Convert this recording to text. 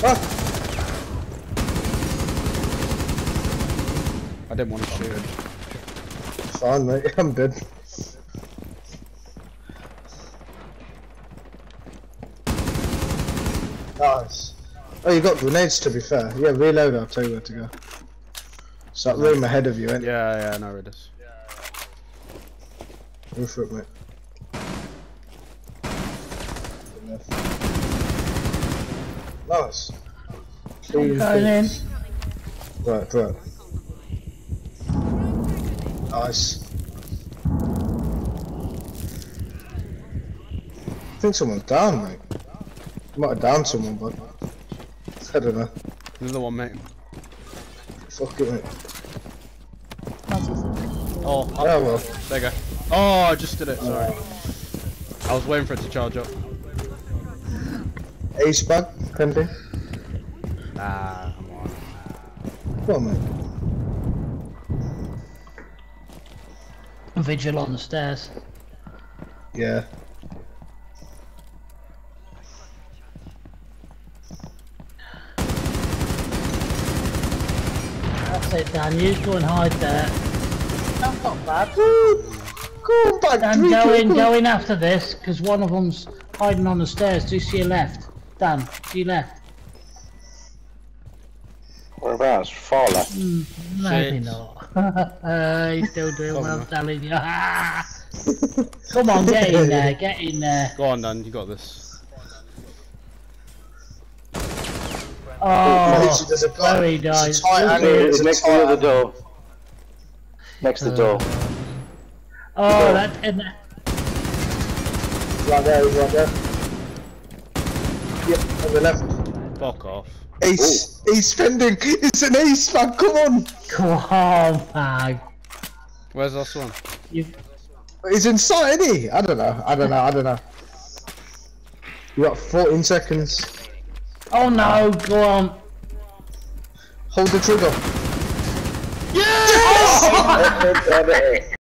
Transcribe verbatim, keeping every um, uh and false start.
Ah. I didn't want to shoot him. Fine, mate. I'm dead. Nice. Oh, you got grenades to be fair. Yeah, reload, I'll tell you where to go. It's that room ahead of you, ain't it? Yeah, yeah, I know where it is. Go for it, mate. Nice. Clean Going in. Right, right. Nice. I think someone's down, mate. You might have downed someone, but I don't know. Another one, mate. Fuck it, mate. Oh, Oh well. there you go. Oh, I just did it, sorry. I was waiting for it to charge up. Ace bag, pending. Nah, I'm alright. Come on, mate. Vigil on the stairs. Yeah. That's it, Dan. You just go and hide there. That's not bad. Go on back, Dan, go in, go in after this, because one of them's hiding on the stairs. Just to your left. Dan, to your left. Whereabouts? Far left. Mm, maybe Shit. not. uh, he's still doing Oh, well, no. telling you. Come on, get in there, get in there. Go on, Dan, you got this. Oh, There's a guy. very It's a nice. tight Look angle. at- It's a Next tight to the angle. door. Next to the door. Oh, that and Right there, he's right there. Yep, on the left. Fuck off. Ace, ace pending. It's an ace, man. Come on. come on, man. Where's this one? You've He's inside, isn't he? I don't know. I don't know. I don't know. You got fourteen seconds. Oh no, go on. Hold the trigger. Yes!